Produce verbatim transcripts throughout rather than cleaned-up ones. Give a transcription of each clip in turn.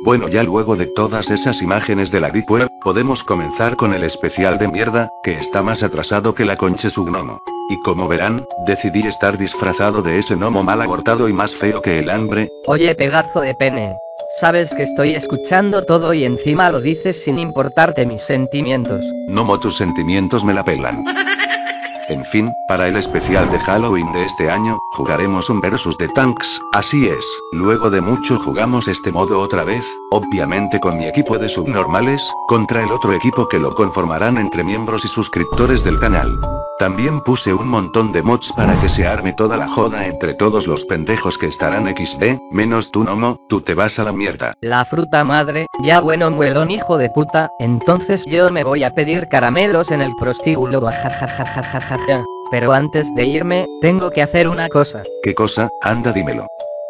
Bueno, ya luego de todas esas imágenes de la Deep Web, podemos comenzar con el especial de mierda, que está más atrasado que la concha su gnomo. Y como verán, decidí estar disfrazado de ese gnomo mal abortado y más feo que el hambre. Oye, pedazo de pene. Sabes que estoy escuchando todo y encima lo dices sin importarte mis sentimientos. Gnomo, tus sentimientos me la pelan. En fin, para el especial de Halloween de este año, jugaremos un versus de tanks, así es, luego de mucho jugamos este modo otra vez, obviamente con mi equipo de subnormales, contra el otro equipo que lo conformarán entre miembros y suscriptores del canal. También puse un montón de mods para que se arme toda la joda entre todos los pendejos que estarán equis de, menos tú Gnomo, tú te vas a la mierda. La fruta madre, ya bueno muelón hijo de puta, entonces yo me voy a pedir caramelos en el prostíbulo bajajajajajaja. Pero antes de irme, tengo que hacer una cosa. ¿Qué cosa? Anda, dímelo.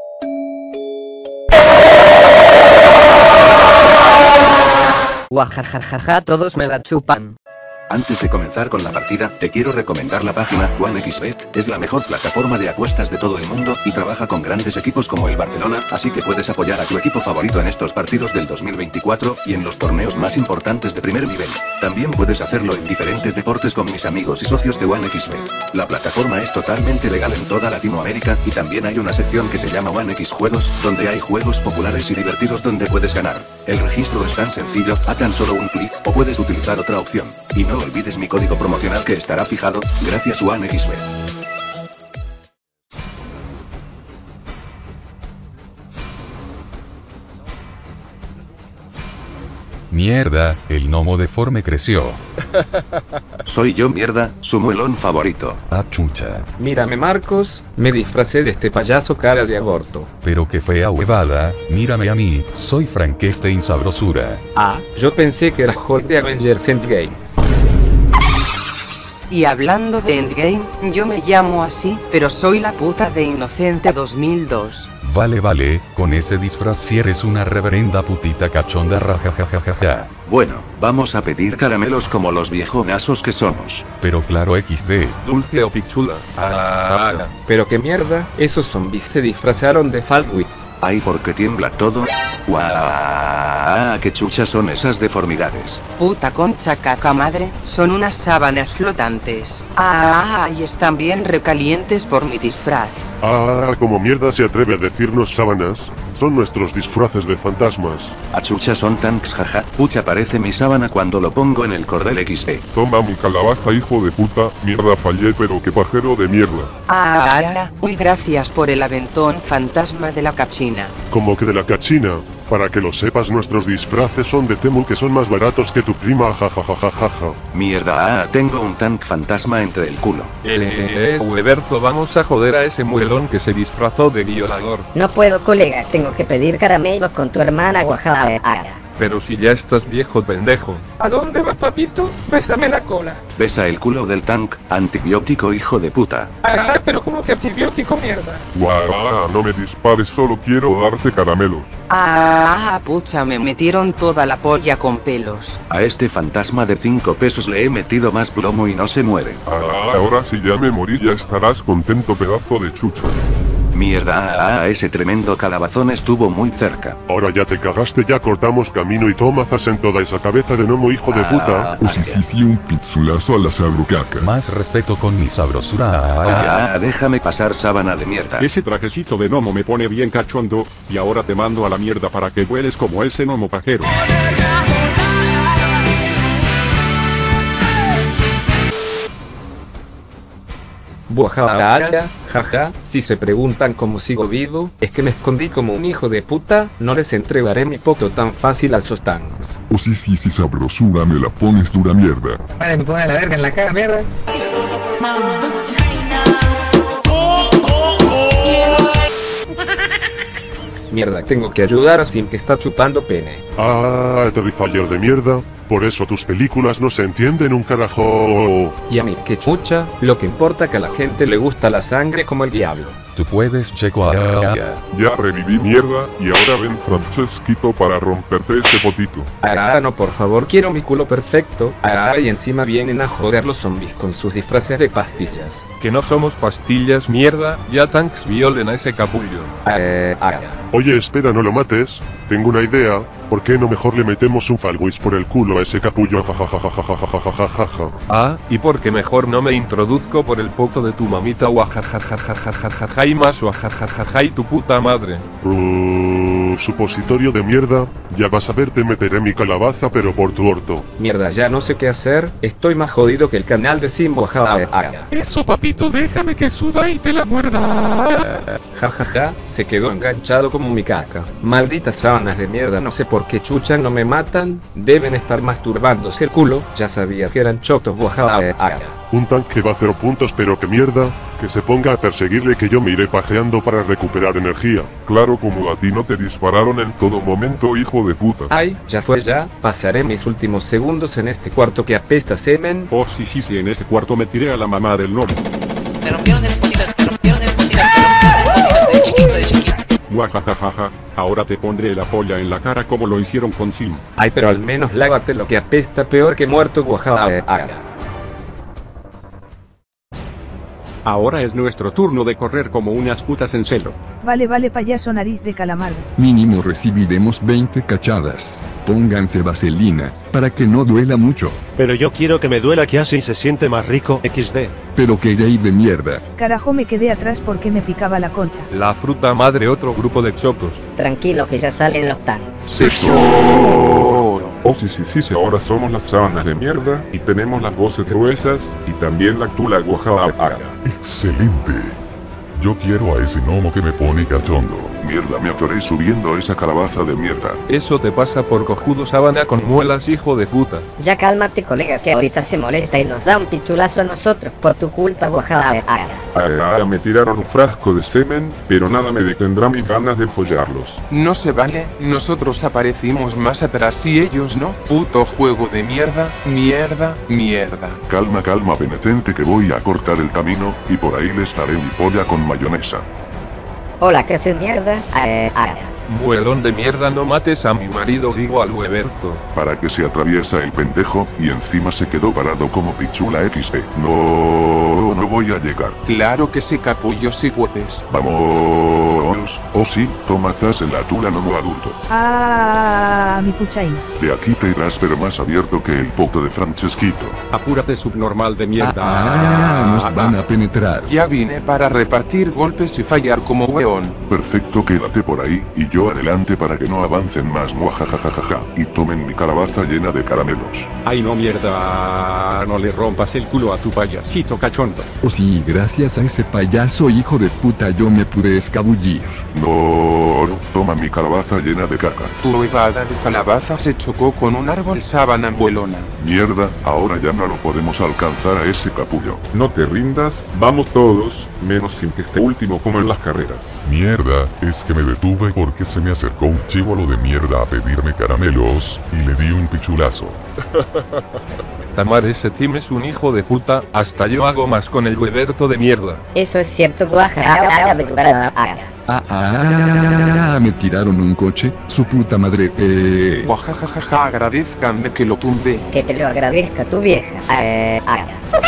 Guajajajaja, todos me la chupan. Antes de comenzar con la partida, te quiero recomendar la página OneXBet, es la mejor plataforma de apuestas de todo el mundo, y trabaja con grandes equipos como el Barcelona, así que puedes apoyar a tu equipo favorito en estos partidos del dos mil veinticuatro, y en los torneos más importantes de primer nivel. También puedes hacerlo en diferentes deportes con mis amigos y socios de OneXBet. La plataforma es totalmente legal en toda Latinoamérica, y también hay una sección que se llama OneX Juegos, donde hay juegos populares y divertidos donde puedes ganar. El registro es tan sencillo, a tan solo un clic, o puedes utilizar otra opción. Y no No olvides mi código promocional que estará fijado, gracias OneXBet. Mierda, el gnomo deforme creció. Soy yo mierda, su muelón favorito. Ah, chucha. Mírame Marcos, me disfracé de este payaso cara de aborto. Pero qué fea huevada, mírame a mí, soy Frankenstein sabrosura. Ah, yo pensé que era Hulk de Avengers Endgame. Y hablando de Endgame, yo me llamo así, pero soy la puta de Inocente dos mil dos. Vale vale, con ese disfraz si eres una reverenda putita cachonda rajajajajaja. Bueno, vamos a pedir caramelos como los viejonazos que somos. Pero claro equis de. Dulce o pichula. Ah, pero qué mierda, esos zombies se disfrazaron de Falwis. Ay, ¿por qué tiembla todo? ¡Guau! ¿Qué chuchas son esas deformidades? Puta concha caca madre, son unas sábanas flotantes. Ah, y están bien recalientes por mi disfraz. Ah, como mierda se atreve a decirnos sábanas. Son nuestros disfraces de fantasmas. A chucha son tanks, jaja. Pucha, parece mi sábana cuando lo pongo en el cordel equis de. Toma mi calabaza, hijo de puta. Mierda, fallé, pero qué pajero de mierda. Ah, ah, uy, gracias por el aventón fantasma de la cachina. Como que de la cachina. Para que lo sepas, nuestros disfraces son de Temu, que son más baratos que tu prima, jajajajaja. Mierda, ah, tengo un tank fantasma entre el culo. Eh, eh, eh, Hueberto, vamos a joder a ese muelón que se disfrazó de violador. No puedo, colega, tengo que pedir caramelos con tu hermana Guajara. Pero si ya estás viejo pendejo. ¿A dónde vas, papito? Bésame la cola. Besa el culo del tank, antibiótico hijo de puta. Ah, pero ¿cómo que antibiótico, mierda? Guau, no me dispares, solo quiero darte caramelos. Ah, pucha, me metieron toda la polla con pelos. A este fantasma de cinco pesos le he metido más plomo y no se muere. Ah, ahora si ya me morí ya estarás contento, pedazo de chucha. Mierda, ah, ese tremendo calabazón estuvo muy cerca. Ahora ya te cagaste, ya cortamos camino y tomazas en toda esa cabeza de gnomo, hijo de puta. Ah, Uh, sí, sí, sí, un pizzulazo a la sabrocaca. Más respeto con mi sabrosura. Ah, déjame pasar, sábana de mierda. Ese trajecito de gnomo me pone bien cachondo, y ahora te mando a la mierda para que vueles como ese gnomo pajero. Buajara, jaja, si se preguntan cómo sigo vivo, es que me escondí como un hijo de puta, no les entregaré mi poto tan fácil a esos tanks. Uh, sí, sí, sí, sabrosura, me la pones dura mierda. Vale, me pone la verga en la cara, mierda. Mierda, tengo que ayudar a Sim que está chupando pene. Ah, Terrifier de mierda. Por eso tus películas no se entienden un carajo. Y a mí, que chucha, lo que importa que a la gente le gusta la sangre como el diablo. Tú puedes, checo. Ah, ah, ah. Ya reviví mierda, y ahora ven Francesquito para romperte ese potito. Ah, no, por favor, quiero mi culo perfecto. Ah, y encima vienen a joder los zombies con sus disfraces de pastillas. Que no somos pastillas, mierda, ya tanks violen a ese capullo. Eh, ah. Oye, espera, no lo mates. Tengo una idea. ¿Por qué no mejor le metemos un falwis por el culo a ese capullo? Jajajajajajajajajaja. Ah, y porque mejor no me introduzco por el poto de tu mamita o ajarjarjarjarjarjarja y más o ajarjarjarja y tu puta madre. Uh, supositorio de mierda. Ya vas a ver, te meteré mi calabaza pero por tu orto. Mierda, ya no sé qué hacer. Estoy más jodido que el canal de Simbo. Ja, ja, ja. Eso, papito, déjame que suba y te la muerda. Ja, ja, ja, se quedó enganchado como mi caca. Malditas sábanas de mierda, no sé por qué chucha no me matan. Deben estar masturbándose el culo. Ya sabía que eran chotos. Ja, ja, ja. Un tanque va a cero puntos, pero que mierda. Que se ponga a perseguirle, que yo me iré pajeando para recuperar energía. Claro, como a ti no te dispararon en todo momento, hijo de puta. Ay, ya fue ya. Pasaré mis últimos segundos en este cuarto que apesta semen. Oh sí sí sí, en este cuarto me tiré a la mamá del norte. Me rompieron de espositas, me rompieron de espositas, me rompieron de espositas de chiquito, de chiquito. Guajajajaja, ahora te pondré la polla en la cara como lo hicieron con Sim. Ay, pero al menos lávate lo que apesta peor que muerto. Guajaja. Ahora es nuestro turno de correr como unas putas en celo. Vale, vale, payaso nariz de calamardo. Mínimo recibiremos veinte cachadas. Pónganse vaselina, para que no duela mucho. Pero yo quiero que me duela, que así se siente más rico, equis de. Pero que gay de mierda. Carajo, me quedé atrás porque me picaba la concha. La fruta madre, otro grupo de chocos. Tranquilo que ya salen los tanks. ¡Sexo! Oh sí sí sí sí, ahora somos las sábanas de mierda, y tenemos las voces gruesas, y también la tula guajaja. Excelente. Yo quiero a ese gnomo que me pone cachondo. Mierda, me atoré subiendo esa calabaza de mierda. Eso te pasa por cojudo sábana con muelas, hijo de puta. Ya cálmate, colega, que ahorita se molesta y nos da un pichulazo a nosotros por tu culpa, guajada. Ah, me tiraron un frasco de semen, pero nada me detendrá mis ganas de follarlos. No se vale, nosotros aparecimos más atrás y ellos no. Puto juego de mierda, mierda, mierda. Calma, calma, Benecente, que voy a cortar el camino, y por ahí les daré mi polla con mayonesa. Hola, ¿qué haces mierda? Ah, ah. Muelón de mierda, no mates a mi marido, digo al Hueberto. Para que se atraviesa el pendejo, y encima se quedó parado como pichula equis de. No, no voy a llegar. Claro que sí, capullo, si puedes. Vamos. Oh sí, toma zas en la tula no adulto. Ah, mi puchaina. De aquí te irás, pero más abierto que el poto de Francesquito. Apúrate, subnormal de mierda. Ah, ah, nos van a penetrar. Ya vine para repartir golpes y fallar como weón. Perfecto, quédate por ahí, y yo adelante para que no avancen más. Muajajajajaja. Y tomen mi calabaza llena de caramelos. Ay no, mierda. No le rompas el culo a tu payasito cachondo. Oh sí, gracias a ese payaso hijo de puta yo me pude escabullir. No, toma mi calabaza llena de caca. Tu evada de calabaza se chocó con un árbol sábana abuelona. Mierda, ahora ya no lo podemos alcanzar a ese capullo. No te rindas, vamos todos, menos sin que esté último como en las carreras. Mierda, es que me detuve porque se me acercó un chívolo de mierda a pedirme caramelos, y le di un pichulazo. Tamar, ese team es un hijo de puta, hasta yo hago más con el Hueberto de mierda. Eso es cierto, guaja. Ah, ah, me tiraron un coche, su puta madre, eh... Guajajajaja, agradezcanme que lo tumbe. Que te lo agradezca tu vieja. Eh, ah.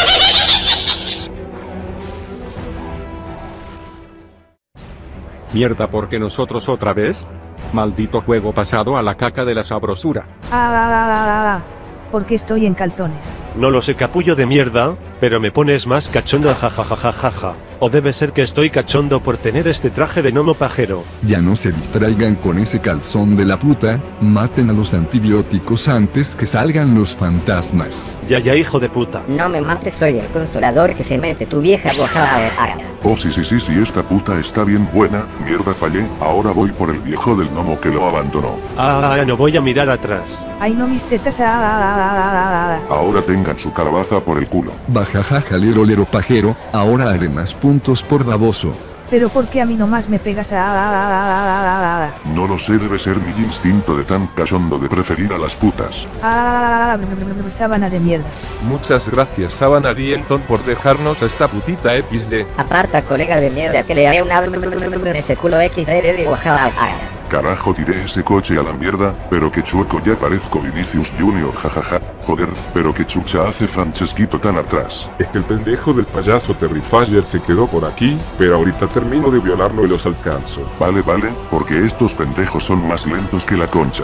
Mierda, porque nosotros otra vez. Maldito juego pasado a la caca de la sabrosura. Ah, porque estoy en calzones. No lo sé, capullo de mierda, pero me pones más cachondo, jajajajaja. O debe ser que estoy cachondo por tener este traje de gnomo pajero. Ya no se distraigan con ese calzón de la puta, maten a los antibióticos antes que salgan los fantasmas. Ya ya, hijo de puta. No me mates, soy el consolador que se mete tu vieja guajada. Oh sí sí sí sí, esta puta está bien buena. Mierda, fallé, ahora voy por el viejo del gnomo que lo abandonó. Ah, no voy a mirar atrás. Ay no, mis tetas. Ah. Ahora tengan su calabaza por el culo. Bajajaja, lero lero pajero, ahora haré más puntos por baboso. Pero ¿por qué a mí nomás me pegas a... No lo sé, debe ser mi instinto de tan cachondo de preferir a las putas. Ah, sábana de mierda. Muchas gracias Sábana Dienton por dejarnos a esta putita equis de. Aparta, colega de mierda, que le haré una... ese culo equis de de Oaxaca. Carajo, tiré ese coche a la mierda, pero que chueco, ya parezco Vinicius Junior, jajaja. Joder, pero que chucha hace Francesquito tan atrás. Es que el pendejo del payaso Terrifier se quedó por aquí, pero ahorita termino de violarlo y los alcanzo. Vale, vale, porque estos pendejos son más lentos que la concha.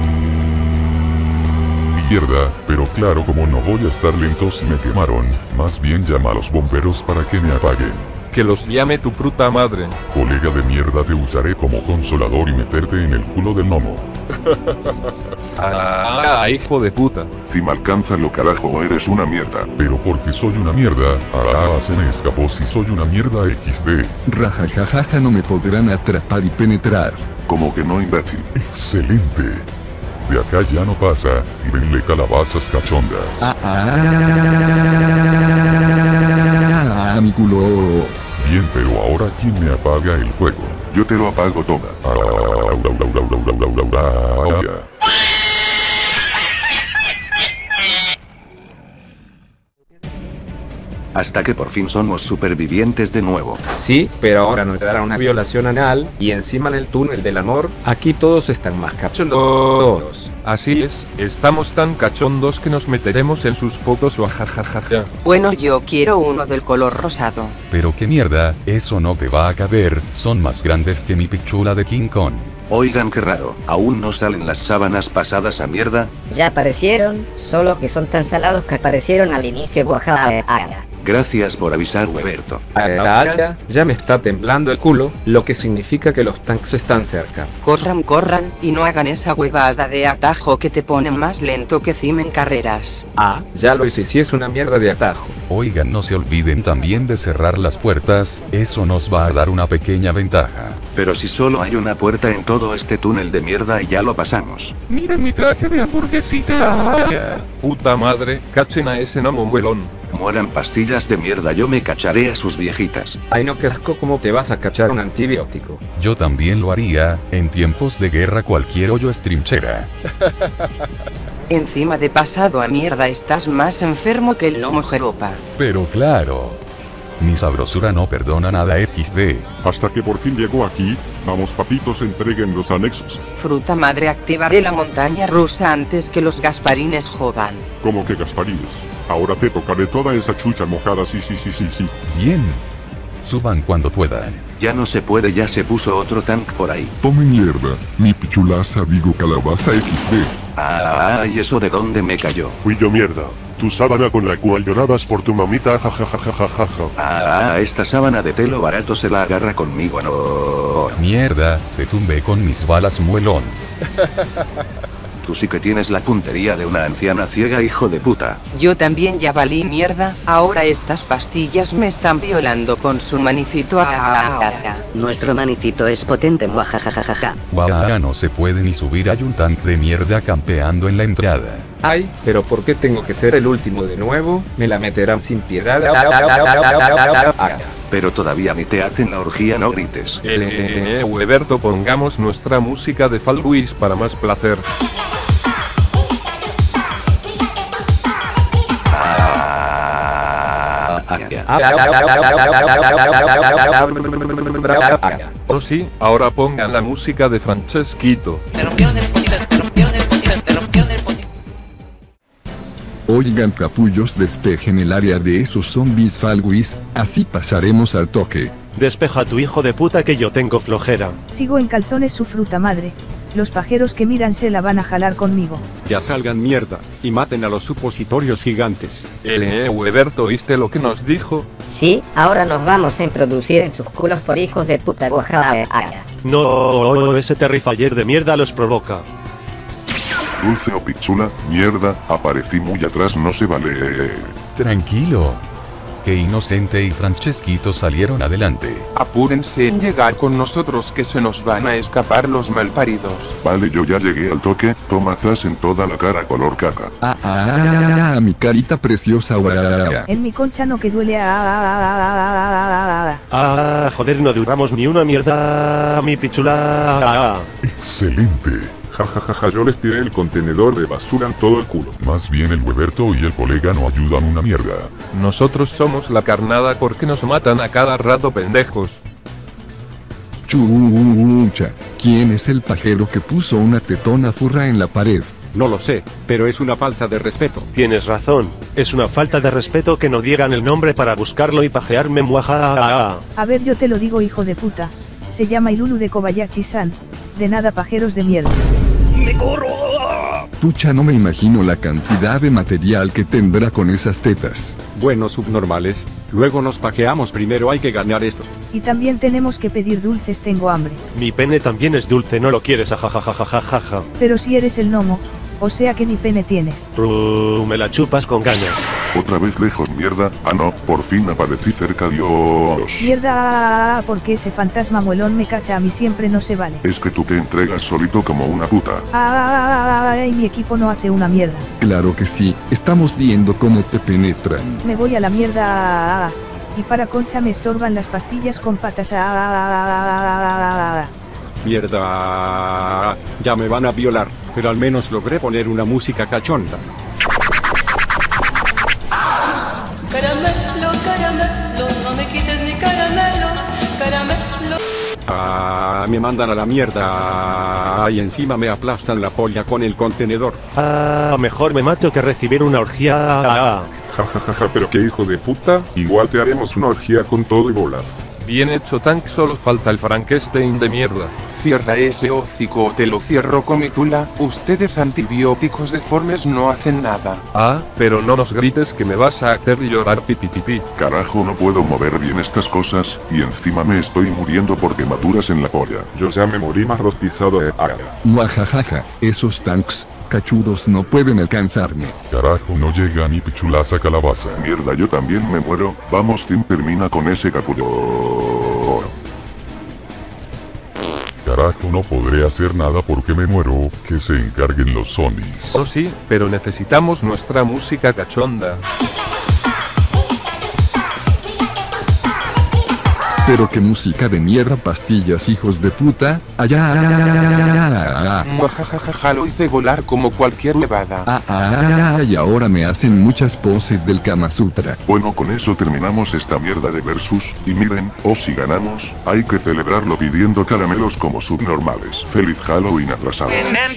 Mierda, pero claro, como no voy a estar lento si me quemaron, más bien llama a los bomberos para que me apaguen. Que los llame tu fruta madre. Colega de mierda, te usaré como consolador y meterte en el culo del gnomo. Ah, hijo de puta. Si me alcanza lo carajo, eres una mierda. Pero porque soy una mierda, ah, se me escapó si soy una mierda equis de. Rajajajaja, no me podrán atrapar y penetrar. Como que no, imbécil. Excelente. De acá ya no pasa, tírenle calabazas cachondas. Ah, ah, ah, mi culo. Bien, pero ahora ¿quién me apaga el fuego? Yo te lo apago, toma. Hasta que por fin somos supervivientes de nuevo. Sí, pero ahora nos dará una violación anal, y encima en el túnel del amor, aquí todos están más cachondos. Así es, estamos tan cachondos que nos meteremos en sus potos o ajajajaja. Bueno, yo quiero uno del color rosado. Pero qué mierda, eso no te va a caber, son más grandes que mi pichula de King Kong. Oigan, qué raro, ¿aún no salen las sábanas pasadas a mierda? Ya aparecieron, solo que son tan salados que aparecieron al inicio de Oaxaca. Gracias por avisar, Huberto. Ah, ya me está temblando el culo, lo que significa que los tanks están cerca. Corran, corran, y no hagan esa huevada de atajo que te ponen más lento que Cim en carreras. Ah, ya lo hice, si es una mierda de atajo. Oigan, no se olviden también de cerrar las puertas, eso nos va a dar una pequeña ventaja. Pero si solo hay una puerta en todo este túnel de mierda y ya lo pasamos. Miren mi traje de hamburguesita. Puta madre, cachen a ese gnomo muelón. Mueran pastillas de mierda, yo me cacharé a sus viejitas. Ay no, qué asco, ¿cómo te vas a cachar un antibiótico? Yo también lo haría, en tiempos de guerra cualquier hoyo es trinchera. Encima de pasado a mierda estás más enfermo que el gnomo Jeropa. Pero claro, mi sabrosura no perdona nada equis de. Hasta que por fin llegó aquí, vamos papitos, entreguen los anexos. Fruta madre, activaré la montaña rusa antes que los Gasparines jodan. ¿Cómo que Gasparines? Ahora te tocaré toda esa chucha mojada, sí sí sí sí sí. Bien. Suban cuando puedan. Ya no se puede, ya se puso otro tank por ahí. Tome mierda, mi pichulaza, digo calabaza equis de. Ah, ¿y eso de dónde me cayó? Fui yo, mierda. Tu sábana con la cual llorabas por tu mamita, jajajajajaja. Ah, esta sábana de telo barato se la agarra conmigo, no. Mierda, te tumbé con mis balas, muelón. Tú sí que tienes la puntería de una anciana ciega, hijo de puta. Yo también ya valí mierda, ahora estas pastillas me están violando con su manicito. Nuestro manicito es potente, muajajajaja. Guau, no se puede ni subir, hay un tanque de mierda campeando en la entrada. Ay, pero ¿por qué tengo que ser el último de nuevo? Me la meterán sin piedad. Pero todavía ni te hacen la orgía, no grites. Eh, Huberto, pongamos nuestra música de Fall Guys para más placer. Oh sí, ahora pongan la música de Francesquito. Me rompieron el potito, me rompieron el potito, me rompieron el potito. Oigan, capullos, despejen el área de esos zombies falguis, así pasaremos al toque. Despeja a tu hijo de puta que yo tengo flojera. Sigo en calzones su fruta madre. Los pajeros que miran se la van a jalar conmigo. Ya salgan mierda, y maten a los supositorios gigantes. Eh, Huberto, ¿oíste lo que nos dijo? Sí, ahora nos vamos a introducir en sus culos por hijos de puta Oaxaca. No, ese Terrifier de mierda los provoca. Dulce o pichula, mierda, aparecí muy atrás, no se vale. Tranquilo. Que Inocente y Francesquito salieron adelante. Apúrense en llegar con nosotros que se nos van a escapar los malparidos. Vale, yo ya llegué al toque, tomazas en toda la cara color caca. Ah, ah, ah, mi carita preciosa. En mi concha no que duele. Ah, joder, no duramos ni una mierda, mi pichula. Excelente. Jajajaja, yo les tiré el contenedor de basura en todo el culo. Más bien el Weberto y el colega no ayudan una mierda. Nosotros somos la carnada porque nos matan a cada rato, pendejos. Chucha, ¿quién es el pajero que puso una tetona zurra en la pared? No lo sé, pero es una falta de respeto. Tienes razón, es una falta de respeto que no digan el nombre para buscarlo y pajearme, muaja. A ver, yo te lo digo, hijo de puta. Se llama Ilulu de Kobayashi-san. De nada, pajeros de mierda. ¡Me corro! Pucha, no me imagino la cantidad de material que tendrá con esas tetas. Bueno, subnormales, luego nos pajeamos, primero hay que ganar esto. Y también tenemos que pedir dulces, tengo hambre. Mi pene también es dulce, no lo quieres, ajajajajajaja. Pero si eres el gnomo, o sea que ni pene tienes. Uh, me la chupas con ganas. Otra vez lejos, mierda. Ah no, por fin aparecí cerca, Dios. Mierda, porque ese fantasma muelón me cacha a mí siempre, no se vale. Es que tú te entregas solito como una puta. Ay, mi equipo no hace una mierda. Claro que sí, estamos viendo cómo te penetran. Me voy a la mierda. Y para Concha me estorban las pastillas con patas. Mierda. Ya me van a violar, pero al menos logré poner una música cachonda. Caramelo, caramelo, no me quites mi caramelo, caramelo. Ah, me mandan a la mierda. Y encima me aplastan la polla con el contenedor. Ah, mejor me mato que recibir una orgía. Jajajaja, pero qué hijo de puta. Igual te haremos una orgía con todo y bolas. Bien hecho, Tank, solo falta el Frankenstein de mierda. Cierra ese hocico o te lo cierro con mi tula. Ustedes antibióticos deformes no hacen nada. Ah, pero no nos grites que me vas a hacer llorar, pipipipi. Carajo, no puedo mover bien estas cosas, y encima me estoy muriendo por quemaduras en la polla. Yo ya me morí más rostizado de aga. Muajajaja, esos tanks cachudos no pueden alcanzarme. Carajo, no llega mi pichulaza calabaza. Mierda, yo también me muero. Vamos, Tim, termina con ese capullo. Carajo, no podré hacer nada porque me muero. Que se encarguen los Sonys. Oh sí, pero necesitamos nuestra música cachonda. Pero qué música de mierda, pastillas, hijos de puta. Allá. Muajajajaja, lo hice volar como cualquier levada. Ah, ah, y ahora me hacen muchas poses del Kama Sutra. Bueno, con eso terminamos esta mierda de versus, y miren, o si ganamos, hay que celebrarlo pidiendo caramelos como subnormales. Feliz Halloween atrasado.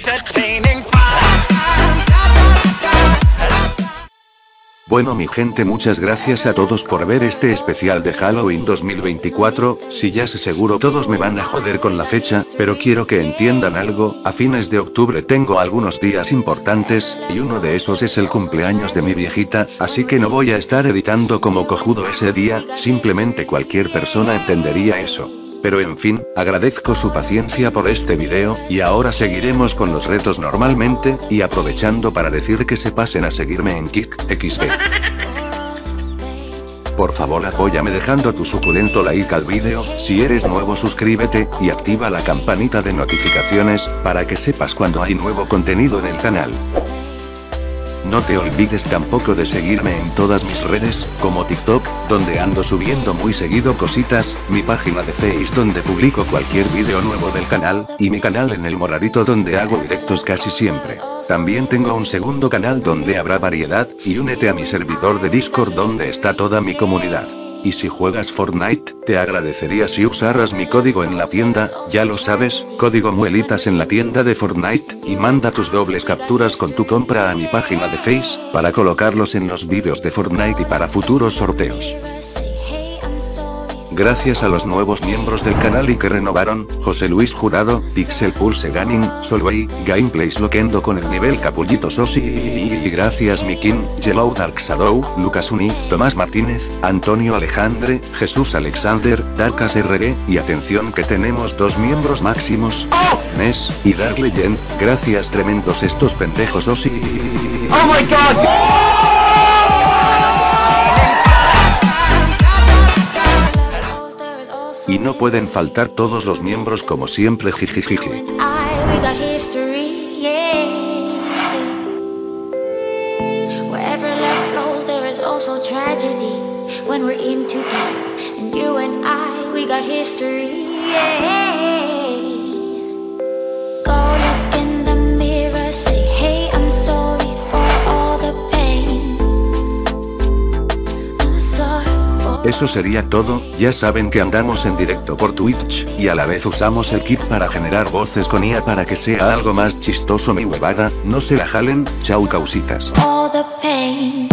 Bueno, mi gente, muchas gracias a todos por ver este especial de Halloween dos mil veinticuatro, si ya sé seguro todos me van a joder con la fecha, pero quiero que entiendan algo, a fines de octubre tengo algunos días importantes, y uno de esos es el cumpleaños de mi viejita, así que no voy a estar editando como cojudo ese día, simplemente cualquier persona entendería eso. Pero en fin, agradezco su paciencia por este video, y ahora seguiremos con los retos normalmente, y aprovechando para decir que se pasen a seguirme en Kick equis de. Por favor, apóyame dejando tu suculento like al vídeo, si eres nuevo suscríbete, y activa la campanita de notificaciones, para que sepas cuando hay nuevo contenido en el canal. No te olvides tampoco de seguirme en todas mis redes, como TikTok, donde ando subiendo muy seguido cositas, mi página de Face donde publico cualquier vídeo nuevo del canal, y mi canal en el moradito donde hago directos casi siempre. También tengo un segundo canal donde habrá variedad, y únete a mi servidor de Discord donde está toda mi comunidad. Y si juegas Fortnite, te agradecería si usaras mi código en la tienda, ya lo sabes, código muelitas en la tienda de Fortnite, y manda tus dobles capturas con tu compra a mi página de Face, para colocarlos en los vídeos de Fortnite y para futuros sorteos. Gracias a los nuevos miembros del canal y que renovaron, José Luis Jurado, Pixel Pulse Gaming, Solway, Gameplays Loquendo con el nivel Capullito Sosi, y gracias Mikin, Yellow Dark Shadow, Lucas Uni, Tomás Martínez, Antonio Alejandre, Jesús Alexander, Darkas R G, y atención que tenemos dos miembros máximos, Nes, y Dark Legend, gracias tremendos estos pendejos Osi. ¡Oh my god! Y no pueden faltar todos los miembros como siempre, jijijiji. When we're in too deep, and you and I we got history. Yeah. Go look in the mirror, say, hey, I'm sorry for all the pain. I'm sorry for... Eso sería todo, ya saben que andamos en directo por Twitch, y a la vez usamos el kit para generar voces con I A para que sea algo más chistoso mi huevada, no se la jalen, chau causitas. All the pain.